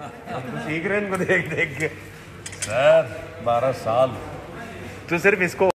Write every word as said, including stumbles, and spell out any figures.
तो सीख रहे हैं इनको देख देख के। सर बारह साल तो सिर्फ इसको